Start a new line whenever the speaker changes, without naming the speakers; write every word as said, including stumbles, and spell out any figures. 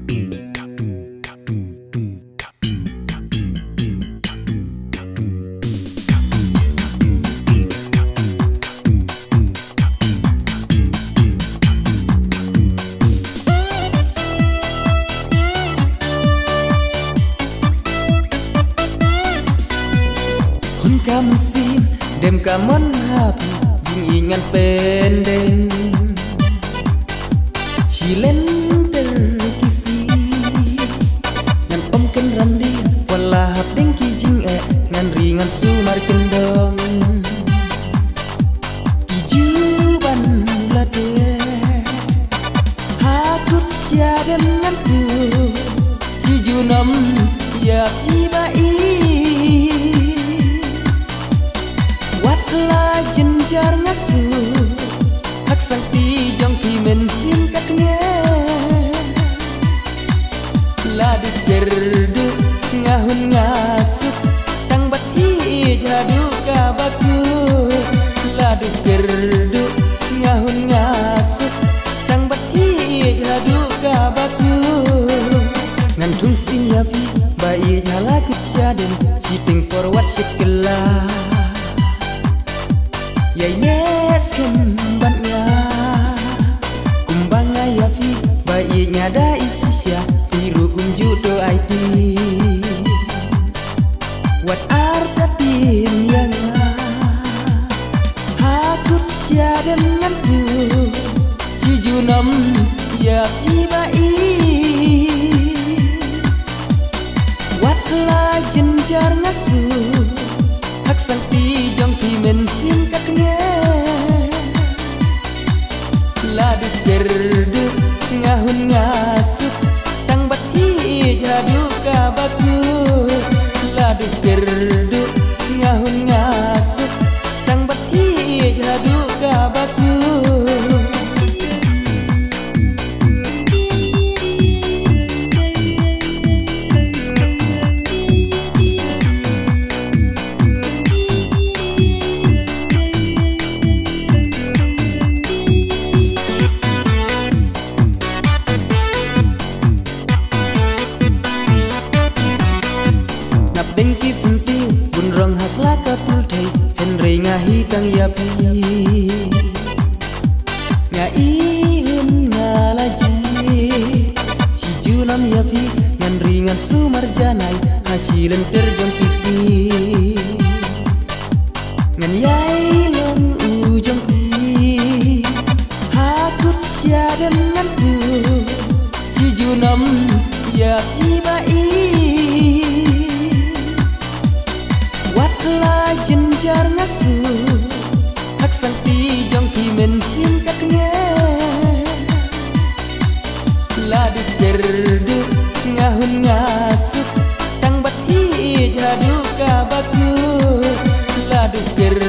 Kamsin dem kamon happy ingan pendeng Chilen terkisi ngan pemken randi wala hap deng kijing e ngan ringan sumar kendong kijuban lade hakut syadem ngan ku si junam ya ibai la jenjar ngasu hak sang ti jong pi men sim kat nge la du gerdu ngahun ngasuk tang bat i jadu ka baku la du gerdu ngahun ngasuk tang bat i jadu ka baku ngan tung stin ya pi bai jala kit syadem chiting forward shikla Yai nes kembangnya kumbang ayapi bayinya da isisya biru kunju do I P what arta tin yang hakut syadem nganku si junam ya ibai what la jenjar ngasu hak sang ti jong pi men sim kat nge la du gerdu ngahun ngasuk tang bat i jadu ka baku la du gerdu ngahun ngasuk tang bat i jadu ka baku Dengki senti pun rong has laka pultai Henry ngahi kang yapi Ngai hun ngalaji Si junam yapi ngan ringan sumar janai hasilan terjong pisi Ngan yai long ujong pi hakut syadem ngan ku Si junam yapi bai la jenjar ngasu hak sang ti jong pi men sim kat nge la du gerdu ngahun ngasuk tang bat i jadu ka baku la du gerdu